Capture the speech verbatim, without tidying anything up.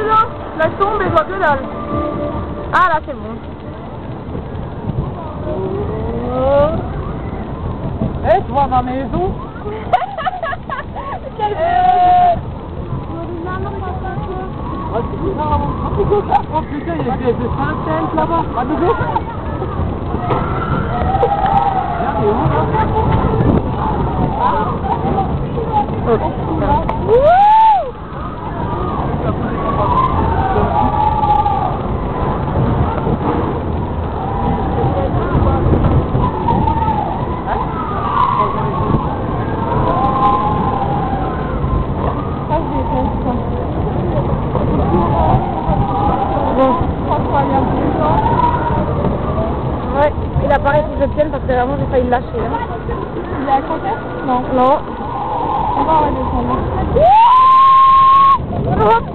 là. Là je tombe et je vois que dalle. Ah là c'est bon. Eh, tu vois ma maison? Quel Oh putain, il y a des centaines là-bas. Pas de gauche. Regarde, il est où là? Oh putain. Ouais, il apparaît si je tienne parce que vraiment j'ai failli le lâcher. Hein. Il est à côté? Non. Non. On va redescendre.